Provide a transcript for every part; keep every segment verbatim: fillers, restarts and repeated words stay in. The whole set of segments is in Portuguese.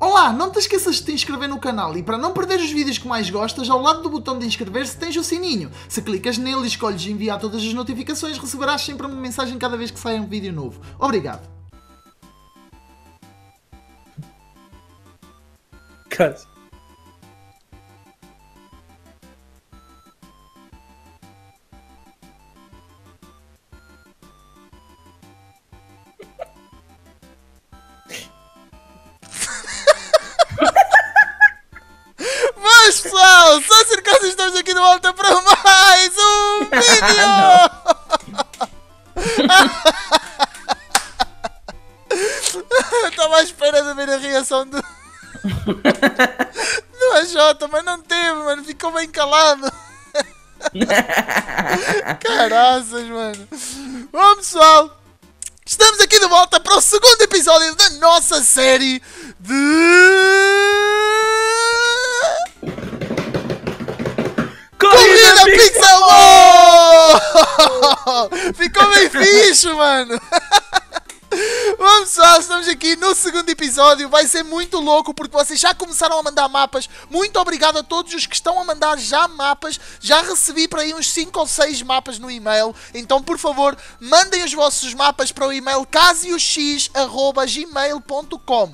Olá, não te esqueças de te inscrever no canal e para não perder os vídeos que mais gostas, ao lado do botão de inscrever-se tens o sininho. Se clicas nele e escolhes enviar todas as notificações, receberás sempre uma mensagem cada vez que sair um vídeo novo. Obrigado. Caso. Mas pessoal, só circunstâncias, estamos aqui de volta para mais um vídeo! Estava à espera de ver a reação do... do A J, mas não teve, mano, ficou bem calado. Caraças, mano. Bom pessoal, estamos aqui de volta para o segundo episódio da nossa série de... Corrida Pixelmon! Ficou bem fixe, mano! Vamos pessoal, estamos aqui no segundo episódio. Vai ser muito louco porque vocês já começaram a mandar mapas. Muito obrigado a todos os que estão a mandar já mapas. Já recebi para aí uns cinco ou seis mapas no e-mail. Então por favor, mandem os vossos mapas para o e-mail casiox arroba gmail ponto com.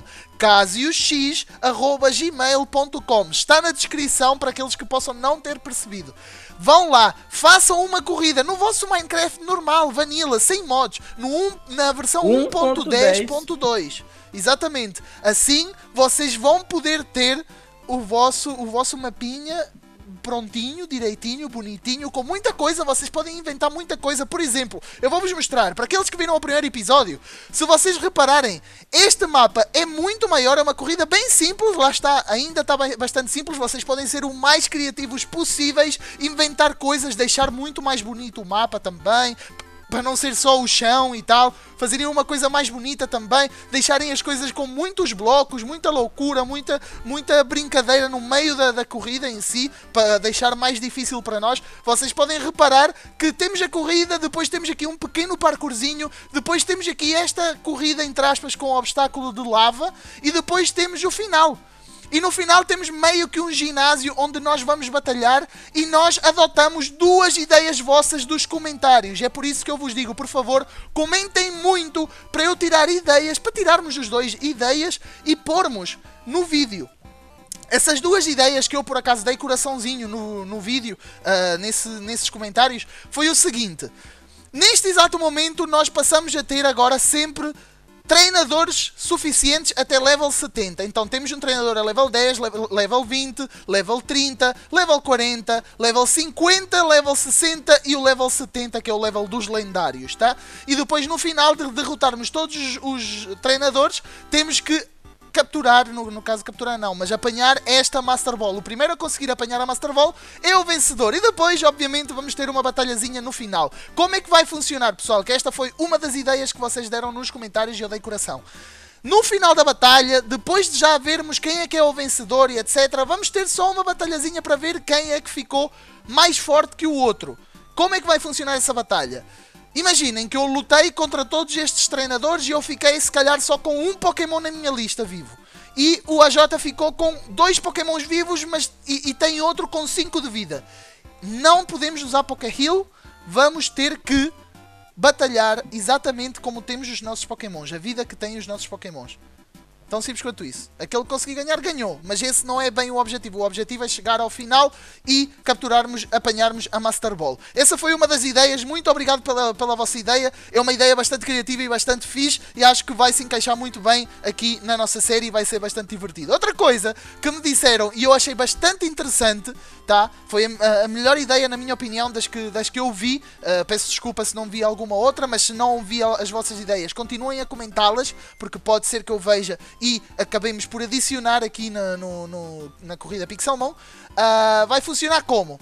casiox arroba gmail ponto com. Está na descrição para aqueles que possam não ter percebido. Vão lá, façam uma corrida no vosso Minecraft normal, vanilla, sem mods, no um, na versão um ponto dez ponto dois. Exatamente. Assim vocês vão poder ter o vosso, o vosso mapinha prontinho, direitinho, bonitinho, com muita coisa. Vocês podem inventar muita coisa. Por exemplo, eu vou-vos mostrar, para aqueles que viram o primeiro episódio, se vocês repararem, este mapa é muito maior, é uma corrida bem simples, lá está, ainda está bastante simples. Vocês podem ser o mais criativos possíveis, inventar coisas, deixar muito mais bonito o mapa também, para não ser só o chão e tal, fazerem uma coisa mais bonita também, deixarem as coisas com muitos blocos, muita loucura, muita, muita brincadeira no meio da, da corrida em si, para deixar mais difícil para nós. Vocês podem reparar que temos a corrida, depois temos aqui um pequeno parkourzinho, depois temos aqui esta corrida entre aspas com obstáculo de lava e depois temos o final. E no final temos meio que um ginásio onde nós vamos batalhar e nós adotamos duas ideias vossas dos comentários. É por isso que eu vos digo, por favor, comentem muito para eu tirar ideias, para tirarmos os dois ideias e pormos no vídeo. Essas duas ideias que eu por acaso dei coraçãozinho no, no vídeo, uh, nesse, nesses comentários, foi o seguinte. Neste exato momento nós passamos a ter agora sempre... treinadores suficientes até level setenta. Então temos um treinador a level dez, level vinte, level trinta, level quarenta, level cinquenta, level sessenta e o level setenta, que é o level dos lendários, tá? E depois no final de derrotarmos todos os, os treinadores, temos que capturar, no, no caso capturar não, mas apanhar esta Master Ball. O primeiro a conseguir apanhar a Master Ball é o vencedor. E depois, obviamente, vamos ter uma batalhazinha no final. Como é que vai funcionar, pessoal? Que esta foi uma das ideias que vocês deram nos comentários e eu dei coração. No final da batalha, depois de já vermos quem é que é o vencedor e etcétera, vamos ter só uma batalhazinha para ver quem é que ficou mais forte que o outro. Como é que vai funcionar essa batalha? Imaginem que eu lutei contra todos estes treinadores e eu fiquei se calhar só com um Pokémon na minha lista vivo. E o A J ficou com dois Pokémons vivos mas, e, e tem outro com cinco de vida. Não podemos usar Pokéheal, vamos ter que batalhar exatamente como temos os nossos Pokémons, a vida que têm os nossos Pokémons. Tão simples quanto isso. Aquele que conseguir ganhar, ganhou. Mas esse não é bem o objetivo. O objetivo é chegar ao final e capturarmos, apanharmos a Master Ball. Essa foi uma das ideias. Muito obrigado pela, pela vossa ideia. É uma ideia bastante criativa e bastante fixe. E acho que vai se encaixar muito bem aqui na nossa série e vai ser bastante divertido. Outra coisa que me disseram e eu achei bastante interessante, tá? Foi a, a melhor ideia, na minha opinião, das que, das que eu vi. Uh, peço desculpa se não vi alguma outra, mas se não vi as vossas ideias, continuem a comentá-las, porque pode ser que eu veja e acabemos por adicionar aqui na, no, no, na corrida Pixelmon. Uh, vai funcionar como?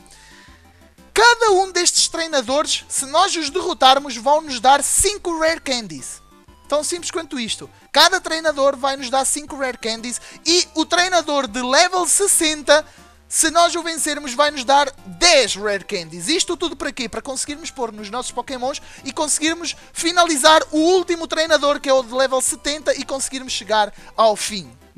Cada um destes treinadores, se nós os derrotarmos, vão nos dar cinco Rare Candies. Tão simples quanto isto. Cada treinador vai nos dar cinco Rare Candies e o treinador de level sessenta Se nós o vencermos, vai nos dar dez Rare Candies. Isto tudo para quê? Para conseguirmos pôr nos nossos Pokémons e conseguirmos finalizar o último treinador, que é o de level setenta, e conseguirmos chegar ao fim.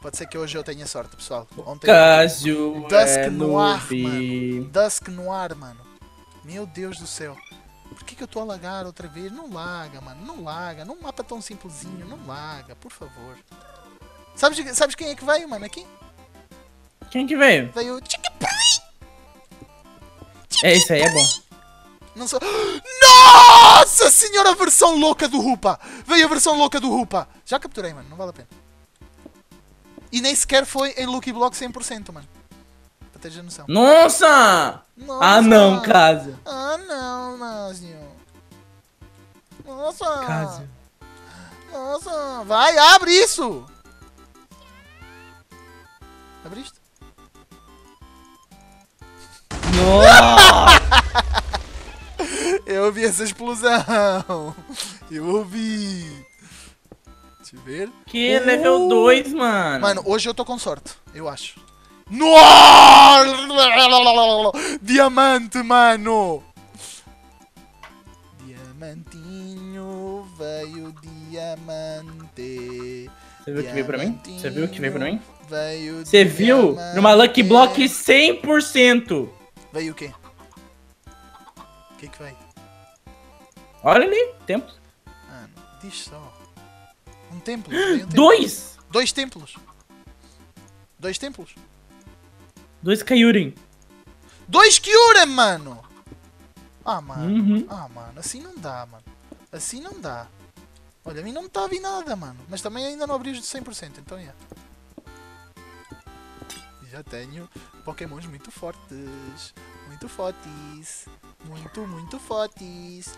Pode ser que hoje eu tenha sorte, pessoal. Ontem Cássio Dusk é Noir, noob. mano. Dusk Noir, mano. Meu Deus do céu. Por que, que eu estou a lagar outra vez? Não laga, mano. Não laga. Num mapa tão simplesinho. Não laga, por favor. Sabes, sabes quem é que veio, mano, aqui? Quem que veio? Veio o Chicken É, isso aí é bom. Não sou... Nossa senhora, a versão louca do Rupa. Veio a versão louca do Rupa. Já capturei, mano. Não vale a pena. E nem sequer foi em Lucky Block cem por cento, mano. Para teres a noção. Nossa! Nossa. Ah não, Cássio. Ah não, Nácio. Nossa. Cássio. Nossa. Vai, abre isso. Abriste? Nossa! Eu ouvi essa explosão. Eu ouvi. Deixa eu ver. Que Uh! level dois, mano. Mano, hoje eu tô com sorte, eu acho. Nossa! Diamante, mano! Diamantinho, veio diamante. Você viu o que veio pra mim? Você viu o que veio pra mim? Veio Você viu? diamante. Numa Lucky Block cem por cento. Veio o quê? O que que veio? Olha ali, templo. Mano, diz só. Um templo. Veio um templo. Dois! Dois templos. Dois templos. Dois Kyurem. Dois Kyurem, mano! Ah, mano. Uhum. Ah, mano. Assim não dá, mano. Assim não dá. Olha, a mim não me está a vir nada, mano. Mas também ainda não abri os de cem por cento, então é. Yeah. Já tenho Pokémons muito fortes. Muito fortes. Muito, muito fortes.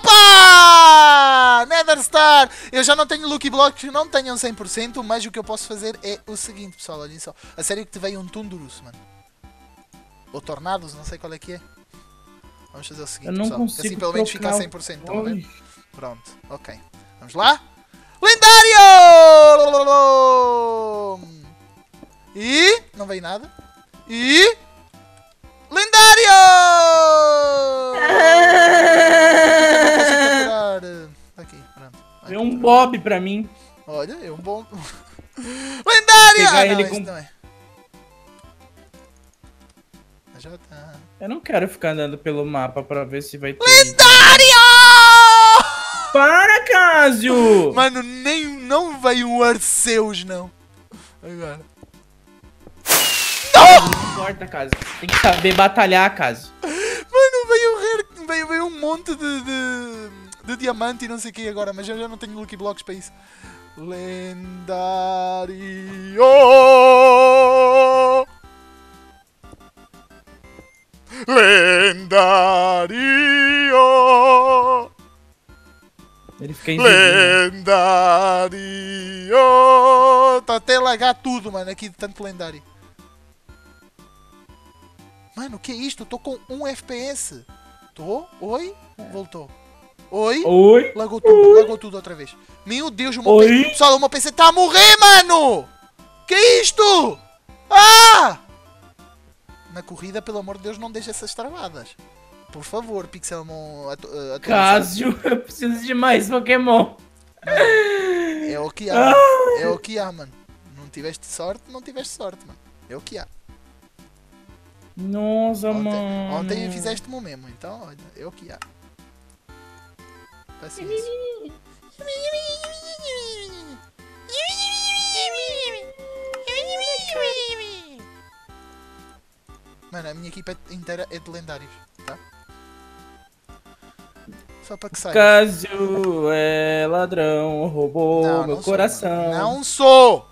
Opa! Netherstar! Eu já não tenho Lucky Blocks que não tenham cem por cento, mas o que eu posso fazer é o seguinte, pessoal. Olhem só. A sério que te veio um Tundurus, mano. Ou Tornados, não sei qual é que é. Vamos fazer o seguinte, Eu não pessoal. consigo Assim pelo menos fica a trocar cem por cento, estão a ver? Oi. Pronto, ok. Vamos lá? Lendário! E... não veio nada. E... lendário! Não consigo capturar. Aqui, pronto. Ai, Veio um Bob pra mim. olha, é um bom... lendário! Pegar Ah, não, ele esse com- não é. Já tá. Eu não quero ficar andando pelo mapa pra ver se vai ter. Lendário! Para, Cássio! Mano, nem não veio um Arceus, não. Agora. Não importa, Cássio. Tem que saber batalhar, Cássio. Mano, veio, rare, veio, veio um monte de, de, de diamante e não sei o que agora, mas eu já não tenho Lucky Blocks para isso. Lendário! Lendário! Ele fica invisível. Lendário! Tá até a lagar tudo, mano, aqui de tanto lendário. Mano, o que é isto? Eu tô com um F P S. Tô? Oi? Voltou. Oi? Oi? Lagou tudo, lagou tudo outra vez. Meu Deus, o meu Oi? P C... Pessoal, o meu P C tá a morrer, mano! Que é isto? Ah! Na corrida, pelo amor de Deus, não deixa essas travadas. Por favor, Pixelmon atu atualizado. Cássio, eu preciso de mais Pokémon. É o que há, Ah! é o que há, mano. Não tiveste sorte, não tiveste sorte, mano. É o que há. Nossa, Ontem, mano. ontem fizeste-me o mesmo, então, olha, é o que há. Paciência. Mano, a minha equipa inteira é de lendários, tá? Só para que saiba. Cássio é ladrão, roubou Não, meu não sou, coração. mano. Não sou!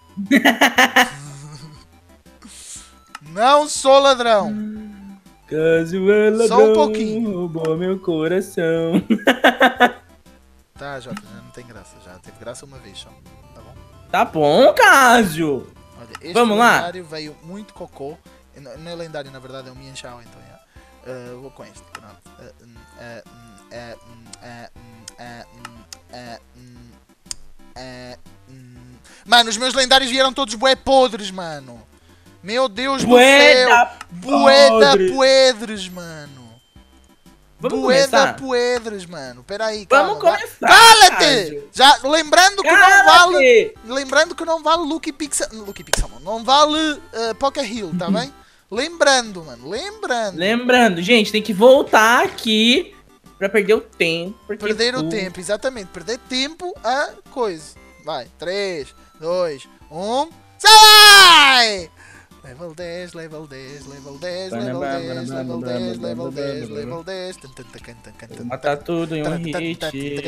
Não sou ladrão! Cássio é ladrão, Só um pouquinho. roubou meu coração. Tá, Jota, já não tem graça. Já teve graça uma vez só. Tá bom? Tá bom, Cássio. Olha, este Vamos lá? lendário veio muito cocô. Não não é lendário, na verdade, é um Mienshao, então é. Uh, vou com este. Pronto. Uh, hum, uh, hum, uh, hum, uh, hum, uh, hum, uh, hum, uh, hum. Mano, os meus lendários vieram todos bué podres, mano. Meu Deus do Bué céu. da Bué da podre. podres, mano. Vamos Bué da começar? Poedres, mano. Pera aí, calma. Vamos vai- começar. Cala-te! Cássio. Já, lembrando que não Cala-te. vale... Lembrando que não vale Lucky Pixel... Lucky Pixelmon. Não vale uh, Poké Hill, tá bem? Lembrando, mano. Lembrando. Lembrando, gente, tem que voltar aqui pra perder o tempo. porque Perder o tu- tempo, exatamente. Perder tempo a coisa. Vai. três, dois, um... Sai! Level dez, level dez, level dez, level dez, level dez, level dez, level dez. Vou matar tudo em um hit.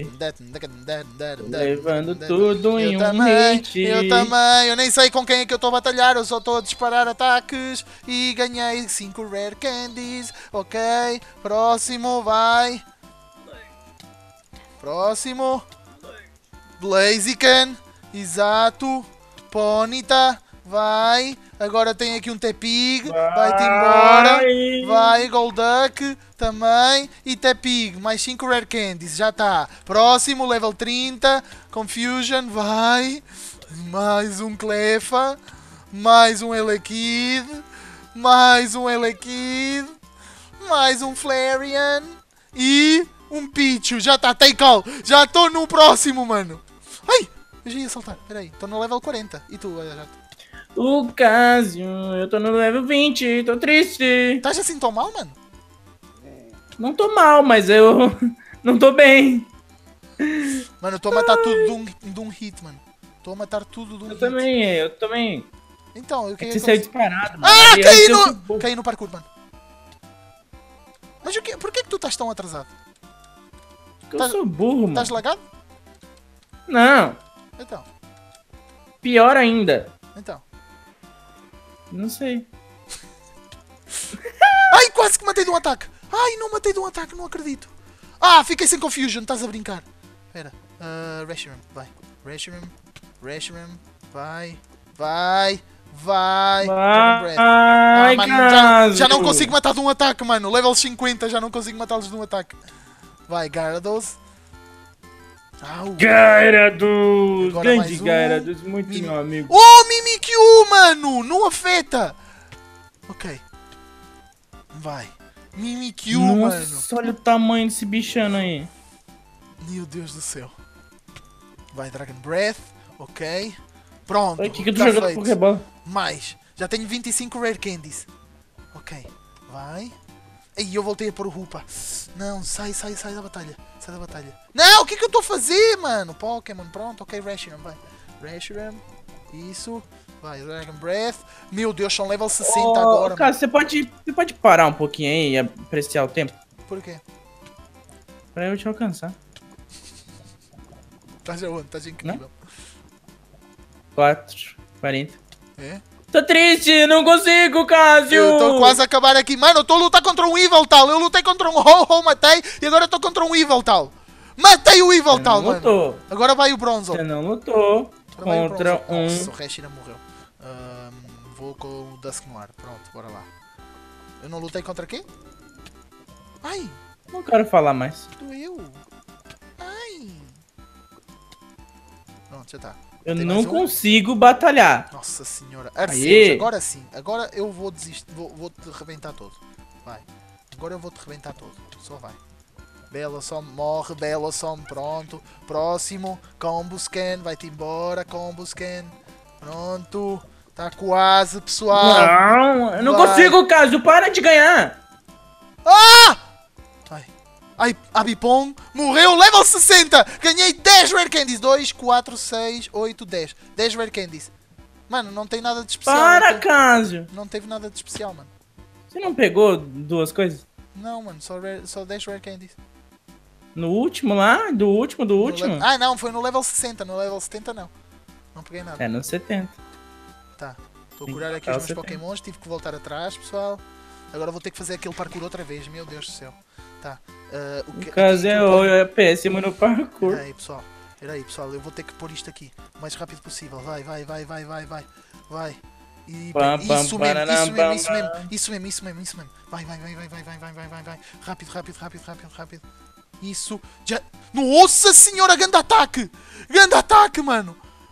Levando tudo em Eu um também, hit. eu também, eu nem sei com quem é que eu estou a batalhar, eu só estou a disparar ataques e ganhei cinco Rare Candies, ok, próximo, vai, próximo, Blaziken, exato, Ponyta, vai, agora tem aqui um Tepig, vai-te embora, vai, Golduck, também, e Tepig, mais cinco Rare Candies, já está, próximo, level trinta, Confusion, vai, mais um Cleffa, mais um Elekid, mais um Elekid, mais um Flareon, e um Pichu, já está, take all, já estou no próximo, mano, ai, eu já ia saltar, peraí, estou no level quarenta, e tu, já O Cássio, eu tô no level vinte, tô triste. estás assim tão mal, mano? Não tô mal, mas eu não tô bem. Mano, eu estou a matar tudo de um, de um hit, mano. Estou a matar tudo de um Eu hit. também, eu também. Então, eu É que queria... você saiu disparado, mano. Ah, E caí antes eu fui no... burro. Caí no parkour, mano. Mas o que... por que é que tu estás tão atrasado? Porque eu Tá- sou burro, mano. Estás lagado? Não, Então, pior ainda. então. Não sei. Ai, quase que matei de um ataque. Ai, não matei de um ataque, não acredito. Ah, fiquei sem confusion, estás a brincar. Espera. Uh, Reshiram, vai. Reshiram, Reshiram, vai. Vai. Vai. Dragon Breath. Ah, Ai, mano, já, Cássio. já não consigo matar de um ataque, mano. Level cinquenta, já não consigo matá-los de um ataque. Vai, Gyarados. Au. Gyarados, Agora grande mais um. Gyarados, muito Mimi- meu amigo. Oh, Mimikyu, mano! Não afeta! Ok. Vai. Mimikyu, mano. Nossa, olha o tamanho desse bichano aí. Meu Deus do céu. Vai, Dragon Breath. Ok. Pronto. Olha o que que eu tô tá jogando feito. Pokébola. Mais. Já tenho vinte e cinco Rare Candies. Ok. Vai. Aí eu voltei a pôr o Rupa. Não, sai, sai, sai da batalha. Sai da batalha. Não, o que é que eu estou a fazer, mano? Pokémon, pronto. Ok, Reshiram, vai. Reshiram. Isso. Vai, Dragon Breath. Meu Deus, são level sessenta Ô, agora, Cara, você pode, você pode parar um pouquinho aí e apreciar o tempo? mano. Por quê? Pra eu te alcançar. Estás aonde? Estás incrível. quatro, quarenta. É? Tô triste, não consigo, Cássio! Eu estou quase a acabar aqui. Mano, eu estou a lutar contra um Yveltal. Eu lutei contra um Ho-Ho, matei. E agora estou contra um Yveltal. Matei o Você Yveltal, não mano. lutou. Agora vai o Bronzor. Você não lutou Agora vai o contra Bronzor. um... Nossa, o Reshiram morreu. Ahm, vou com o Dusknoir. Pronto, bora lá. Eu não lutei contra quem? Ai, Não quero falar mais. doeu. Ai. Pronto, já está. Eu Tem não mais um? consigo batalhar. Nossa senhora. Arceus, Aê. agora sim. Agora eu vou desistir. Vou, vou te rebentar todo. Vai. Agora eu vou te rebentar todo. Só vai. Bellossom morre. Bellossom, pronto. Próximo. Combo Scan. Vai-te embora. Combo Scan. Pronto. Tá quase, pessoal. Não, eu não Vai. consigo, Cássio. Para de ganhar. Ah! Ai. Ai, Abipom morreu. Level sessenta. Ganhei dez Rare Candies. dois, quatro, seis, oito, dez. dez Rare Candies. Mano, não tem nada de especial. Para, não, teve, Cássio. não teve nada de especial, mano. Você não pegou duas coisas? Não, mano, só, rare, só dez Rare Candies. No último lá? Do último, do No último? level- Ah, não, foi no level sessenta. No level setenta, não. Não peguei nada. É, no setenta. Tá. Estou a Sim, curar aqui tá, os meus você tem. Pokémons. Tive que voltar atrás, pessoal. Agora vou ter que fazer aquele parkour outra vez. Meu Deus do céu. Tá. ah, o que, O Cássio aqui- é, aqui eu o- ponho- é péssimo no parkour. Espera aí, pessoal. Espera aí, pessoal. Eu vou ter que pôr isto aqui o mais rápido possível. Vai, vai, vai, vai, vai, vai. Vai. E Pam, pam, isso mesmo, pararam, isso mesmo, pam, isso mesmo, pam. isso mesmo, isso mesmo, isso mesmo. Vai, vai, vai, vai, vai, vai, vai, vai, vai, vai. Rápido, rápido, rápido, rápido, rápido. Isso. Já. Nossa senhora, grande ataque! Grande ataque, mano!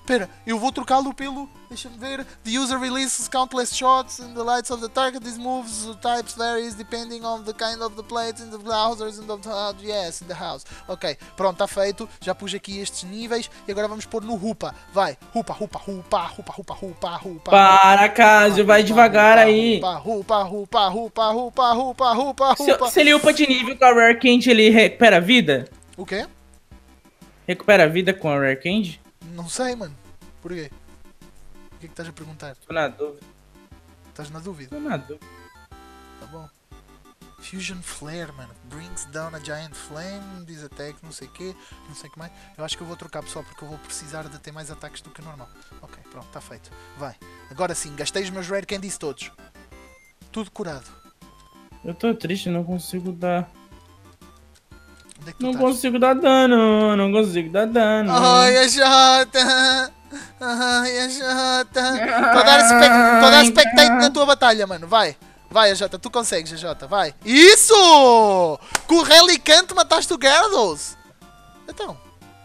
Pera, eu vou trocá-lo pelo... Deixa-me ver. The user releases countless shots in the lights of the target. These moves the types varies depending on the kind of the plates in the browsers in the house. Yes, in the house. Ok, pronto, está feito. Já pus aqui estes níveis e agora vamos pôr no Rupa. Vai, Rupa, Rupa, Rupa, Rupa, Rupa, Rupa, Rupa. Para, Cássio, vai devagar aí. Rupa, Rupa, Rupa, Rupa, Rupa, Rupa, Rupa. Se ele upa de nível com a Rare Candy, ele recupera a vida? O quê? Recupera a vida com a Rare Candy? Não sei, mano. Por quê? O que é que estás a perguntar? Tô na dúvida. Estás na dúvida? Tô na dúvida. Tá bom. Fusion Flare, mano. Brings down a giant flame. Diz attack, não sei o quê. Não sei o que mais. Eu acho que eu vou trocar, pessoal, porque eu vou precisar de ter mais ataques do que o normal. Ok, pronto, está feito. Vai. Agora sim, gastei os meus Rare Candies todos. Tudo curado. Eu tô triste, não consigo dar... Onde é que tu Não estás? consigo dar dano, não consigo dar dano. Ai, a Jota! Ai, a Jota! Estou a dar spec- tô a dar spectate na tua batalha, mano. Vai. Vai, a Jota. Tu consegues, a Jota. Vai. Isso! Com o Relicante mataste o Gyarados. Então.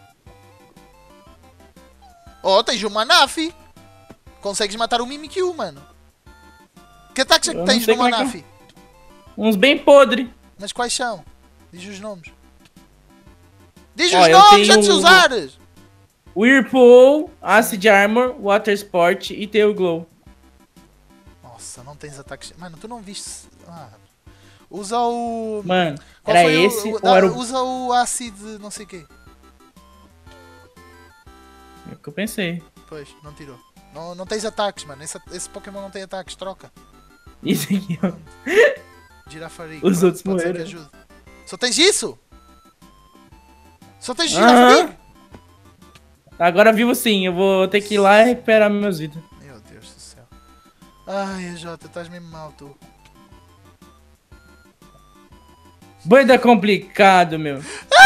Oh, tens o Manaphy. Consegues matar o Mimikyu, mano. Que ataques é que Eu não tens sei no como é que eu- Manaphy? Uns bem podre. Mas quais são? Diz os nomes. Diz Ó, os eu nomes tenho antes de o- usares. Whirlpool, Acid Armor, Water Sport e Tail Glow. Nossa, não tens ataques... Mano, tu não viste... Ah. Usa o... Mano, Qual era foi o- esse o, ou dá- era o... Usa o Acid não sei o quê. É o que eu pensei. Pois, não tirou. Não, não tens ataques, mano. Esse, esse Pokémon não tem ataques. Troca. Isso aqui, ó. Girafarico. Os Pronto, outros pode ser que morreram. ajude. Só tens isso? Só tens Aham. Girafarico? Agora vivo sim, eu vou ter que ir lá e recuperar meus vidas. Meu Deus do céu. Ai, Jota, estás mesmo mal, tu. Boida complicado, meu.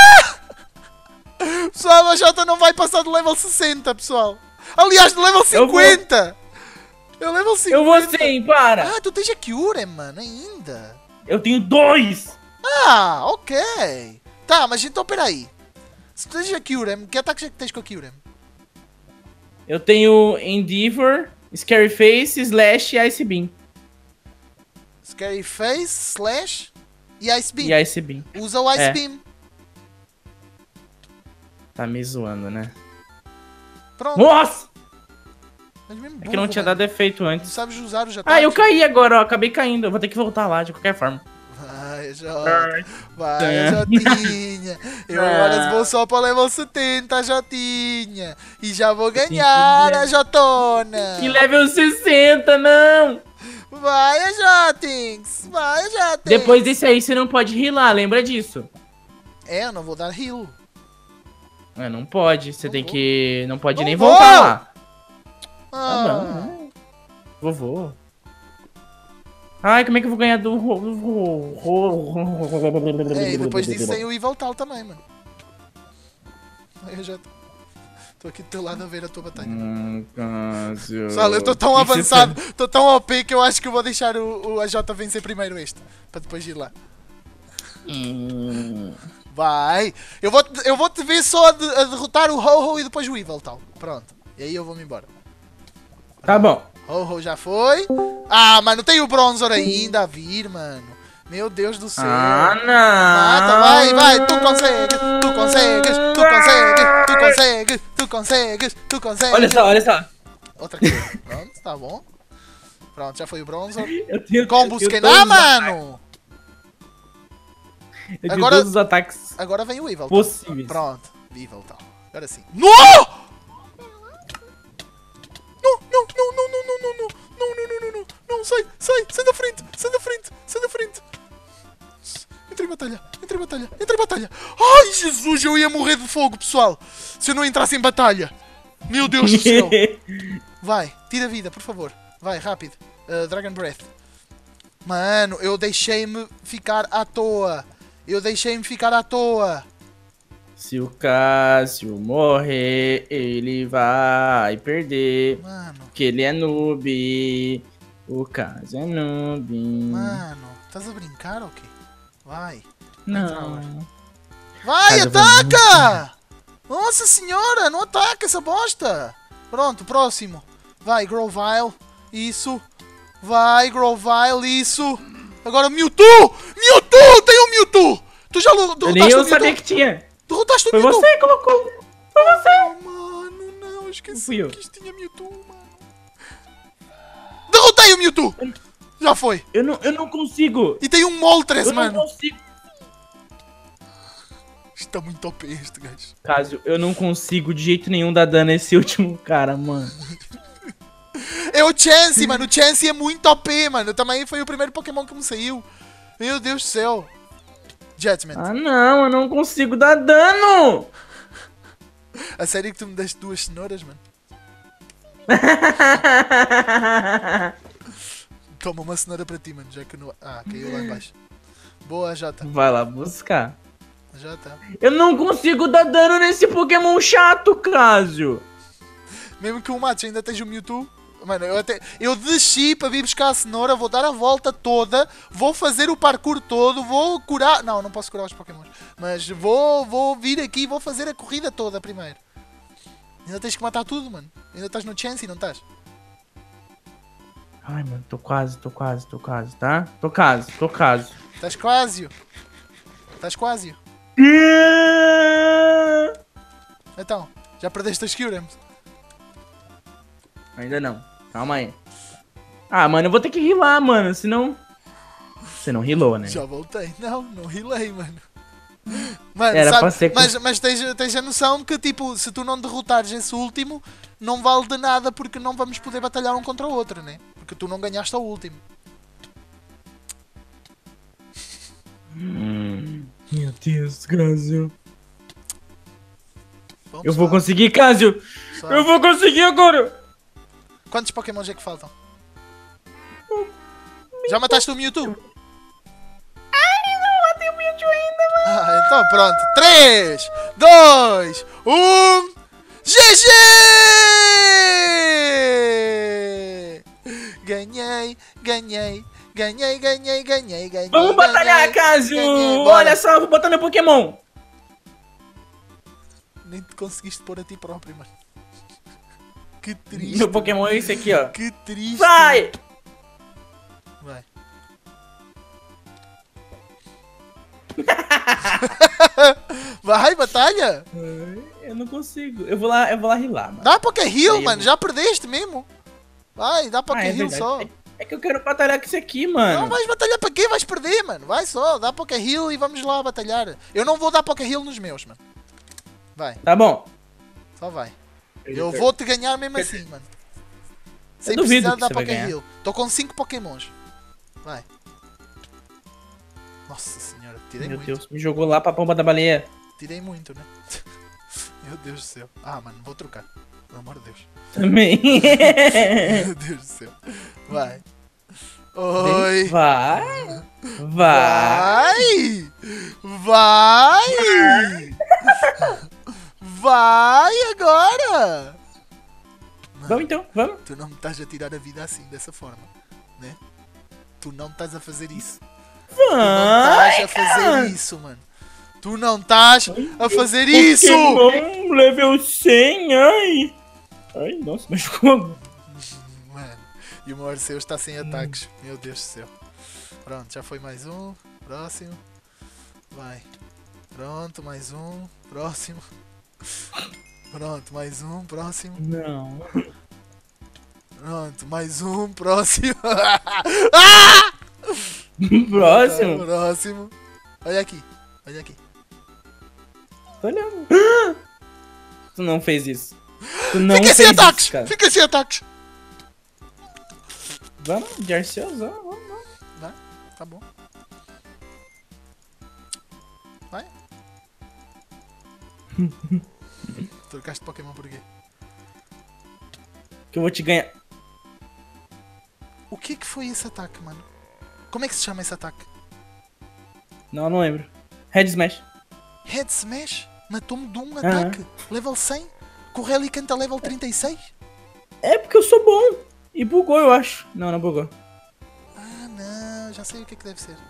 Pessoal, a Jota não vai passar do level sessenta, pessoal. Aliás, do level Eu vou- cinquenta. É o level cinquenta. Eu vou sim, para. Ah, tu tens a Kyurem, mano, ainda. Eu tenho dois. Ah, ok. Tá, mas então peraí. Se tu tens a Kyurem, que ataques é que tens com a Kyurem? Eu tenho Endeavor, Scary Face, Slash e Ice Beam. Scary Face, Slash e Ice Beam. E Ice Beam. Usa o Ice É. Beam. Tá me zoando, né? Pronto. Nossa! Mas mesmo É que não burro, tinha mano. dado efeito Não antes. sabes usar os ataques. Ah, eu caí agora, ó. Acabei caindo. Eu vou ter que voltar lá de qualquer forma. Vai, Jota. Vai, Jotinha. Eu agora vou só para o level setenta, Jotinha. E já vou ganhar a Jotona. E level sessenta, não! Vai, Jotins. Vai, Jotins. Depois desse aí você não pode healar, lembra disso? É, eu não vou dar heal. É, não pode, você Não tem vou. que... Não pode Não nem vou! voltar lá. Tá Ah. bom, né? Vovô. Ai, como é que eu vou ganhar do... É, e depois disso tem o Evil Tal também, mano. Eu já tô, tô aqui do teu lado a ver a tua batalha. Hum, Cássio. Pessoal, eu tô tão Isso avançado, tô tão O P que eu acho que eu vou deixar o, o A J vencer primeiro este. Para depois ir lá. Hum. Vai! Eu vou, eu vou te ver só a, de- a derrotar o Ho-Ho e depois o Evil Tal. Pronto. E aí eu vou-me embora. Tá bom. Ho-Ho já foi. Ah, mano, tem o Bronzor ainda a vir, mano. Meu Deus do céu. Ah, não. Mata, vai, vai, tu consegues, tu consegues, tu consegues, tu consegues, tu consegues, tu consegues. Olha só, olha só. Outra coisa. Pronto, tá bom. Pronto, já foi o Bronzor. Eu tenho, Combo eu tenho Skenar, todos os mano! ataques. Eu tenho Agora- todos os ataques Agora vem o Evil. possíveis. Pronto, Evil tal. Agora sim. No! Não, não, não, não, não, não, não, não, não, não, não, não, não, não, sai, sai, sai da frente, sai da frente, sai da frente. Entrei em batalha, entrei em batalha, entrei em batalha. Ai, Jesus, eu ia morrer de fogo, pessoal, se eu não entrasse em batalha. Meu Deus do céu. Vai, tira vida, por favor. Vai, rápido. Uh, Dragon Breath. Mano, eu deixei-me ficar à toa. Eu deixei-me ficar à toa. Se o Cássio morrer, ele vai perder. Mano, Porque ele é noob. O Cássio é noob. mano, estás a brincar ou quê? Vai. Não. Vai, Cara, eu vou ataca! Nossa senhora, não ataca essa bosta! Pronto, próximo. Vai, Grovyle. Isso. Vai, Grovyle, isso. Agora Mewtwo! Mewtwo! Tem um Mewtwo! Tu já derrotaste Nem eu o Mewtwo? sabia que tinha. Derrotaste o Foi Mewtwo? você que colocou. Foi você. Oh, mano, não. Esqueci Fui eu. que isto tinha Mewtwo, mano. Derrotei o Mewtwo! Já foi. Eu não, eu não consigo. E tem um Moltres, Eu não mano. consigo. Isto tá muito O P, este gajo. Cássio, eu não consigo de jeito nenhum dar dano a esse último cara, mano. É o Chansey, mano. O Chansey é muito O P, mano. Também foi o primeiro Pokémon que me saiu. Meu Deus do céu. Judgment. Ah, não, eu não consigo dar dano. A sério que tu me deste duas cenouras, mano? Toma uma cenoura para ti, mano. Já que não... Ah, caiu lá embaixo. Boa, já tá. Vai lá buscar. Já tá. Eu não consigo dar dano nesse Pokémon chato, Cássio. Mesmo que o mates ainda esteja o Mewtwo. Mano, eu até... Eu desci para vir buscar a cenoura. Vou dar a volta toda. Vou fazer o parkour todo. Vou curar... Não, não posso curar os Pokémons. Mas vou, vou vir aqui e vou fazer a corrida toda primeiro. Ainda tens que matar tudo, mano. Ainda estás no Chansey, não estás? Ai, mano, tô quase, tô quase, tô quase, tá? Tô quase, tô quase. Estás quase. Estás quase. Então, já perdeste as Kyurems? Ainda não. Calma aí. Ah, mano, eu vou ter que rilar, mano, senão... Você não rilou, né? Já voltei. Não, não rilei, mano. Mano, Era sabe, pra ser com- mas, mas tens, tens a noção que, tipo, se tu não derrotares esse último, não vale de nada porque não vamos poder batalhar um contra o outro, né? Porque tu não ganhaste ao último. Hum, meu Deus, Cássio. Vamos Eu vou lá, conseguir, Cássio. só. Eu vou conseguir agora. Quantos Pokémons é que faltam? Já mataste o Mewtwo? Matei o Mewtwo ainda, mano. Ah, então pronto. três, dois, um... G G! Ganhei, ganhei, ganhei, ganhei, ganhei, ganhei. Vamos batalhar, ganhei, Cássio. ganhei. Bora. Olha só, vou botar meu Pokémon. Nem te conseguiste pôr a ti próprio, mano. Que triste. Meu Pokémon é esse aqui, ó. Que triste. Vai! Vai. Vai, batalha. Eu não consigo. Eu vou lá, eu vou lá rilar, mano. Dá Poké Heal, Aí eu mano. vou- Já perdeste mesmo. Vai, dá Poké Ah, é Heal verdade. só. É, é que eu quero batalhar com esse aqui, Não mano. vais batalhar para quê? Vais perder, mano. Vai só, dá Poké Heal e vamos lá batalhar. Eu não vou dar Poké Heal nos meus, mano. Vai, Tá bom. só vai. Eu vou te ganhar mesmo assim, mano. Sem duvido precisar que dar você vai Poké ganhar. Heal. Tô com cinco Pokémons. Vai. Nossa senhora, tirei Meu muito. Deus, me jogou lá pra pomba da baleia. Tirei muito, né? Meu Deus do céu. Ah, mano, vou trocar. Pelo amor de Deus. Também. Meu Deus do céu. Vai. Oi. Vai. Vai. Vai! Vai! Vai agora! Vamos então, vamos. Tu não me estás a tirar a vida assim, dessa forma, né? Tu não estás a fazer isso. Tu não Vai, estás a fazer cara. isso, mano. Tu não estás a fazer isso! Pokémon level cem, ai. Ai, nossa, machucou. Mano, e o meu Arceus está sem ataques. Meu Deus do céu. Pronto, já foi mais um. Próximo. Vai. Pronto, mais um. Próximo. Pronto, mais um. Próximo. Não. Pronto, mais um. Próximo. Ah! Próximo. Próximo. Olha aqui. Olha aqui. Tô olhando. Tu não fez isso. Tu não Fica fez sem isso, ataques! cara. Fica sem ataques! Vamos, de Arceus, vamos, vamos, vamos. Vai, tá bom. Vai. Trocaste Pokémon por quê? Que eu vou te ganhar. O que que foi esse ataque, mano? Como é que se chama esse ataque? Não, não lembro. Head Smash. Head Smash? Matou-me de um Aham. ataque. Level cem? Correli canta level trinta e seis? É porque eu sou bom. E bugou, eu acho. Não, não bugou. Ah, não. Já sei o que é que deve ser.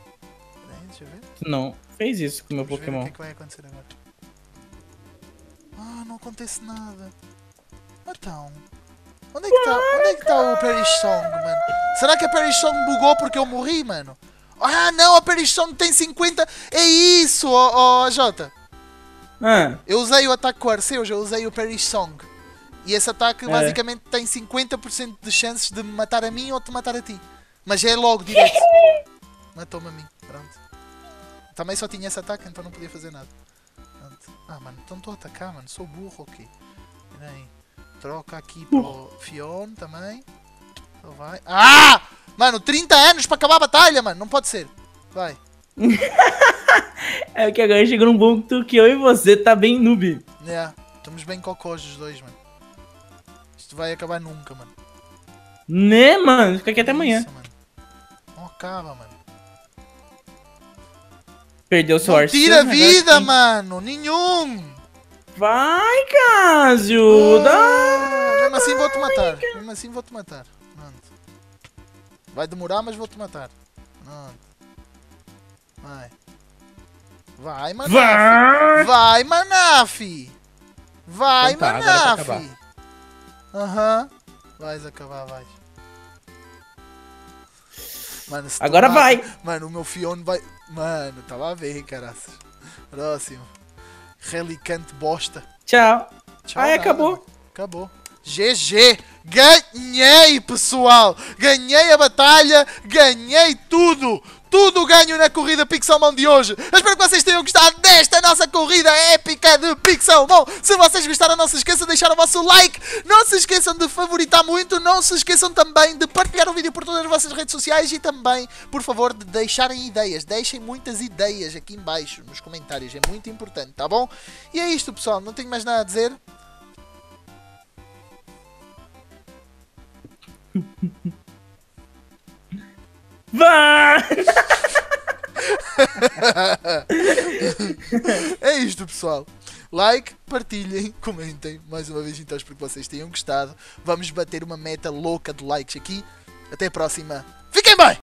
Peraí, deixa eu ver. Tu não fez isso com o meu Vamos ver o Pokémon. que é que vai acontecer agora. Ah, não acontece nada. Então... Onde é que está onde é que tá o Perish Song, mano? Será que a Perish Song bugou porque eu morri, mano? Ah, não, a Perish Song tem cinquenta... É isso, ó, ó, Jota. Ah. Eu usei o ataque com o Arceus, eu usei o Perish Song. E esse ataque É. basicamente tem cinquenta por cento de chances de me matar a mim ou de matar a ti. Mas é logo, direto. Matou-me a mim, pronto. Também só tinha esse ataque, então não podia fazer nada. Pronto. Ah, mano, então estou a atacar, mano. Sou burro, ok. Espera aí. Troca aqui para o Fion também. Então vai. Ah! Mano, trinta anos para acabar a batalha, mano. Não pode ser. Vai. É que agora chegou num ponto que eu e você tá bem noob. É, yeah. Estamos bem cocós os dois, mano. Isto vai acabar nunca, mano. Né, mano? Fica aqui até amanhã. Isso, mano. Não acaba, mano. Perdeu seu Não Arceus. tira né? vida, Agora sim. mano. Nenhum. Vai, Cássio. Dá. Ah, mesmo assim vou-te matar. Mesmo assim vou-te matar. Pronto. Vai demorar, mas vou-te matar. Pronto. Vai. Vai, Manaf. Vai. Vai, Manaf. Vai, Então tá, agora é pra Manaf. Aham. Vais acabar, vais. Mano, se tu Agora mata- vai. Mano, o meu Fion vai... Mano, tava a ver, caraças. Próximo. Relicante bosta. Tchau. Tchau, Ai, nada, acabou. mano. Acabou. G G. Ganhei, pessoal. Ganhei a batalha. Ganhei tudo. Tudo ganho na corrida Pixelmon de hoje. Eu espero que vocês tenham gostado desta nossa corrida épica de Pixelmon. Se vocês gostaram, não se esqueçam de deixar o vosso like. Não se esqueçam de favoritar muito. Não se esqueçam também de partilhar o vídeo por todas as vossas redes sociais. E também, por favor, de deixarem ideias. Deixem muitas ideias aqui em baixo, nos comentários. É muito importante, tá bom? E é isto, pessoal. Não tenho mais nada a dizer. Vai. É isto, pessoal. Like, partilhem, comentem. Mais uma vez, então, espero que vocês tenham gostado. Vamos bater uma meta louca de likes aqui. Até a próxima. Fiquem bem!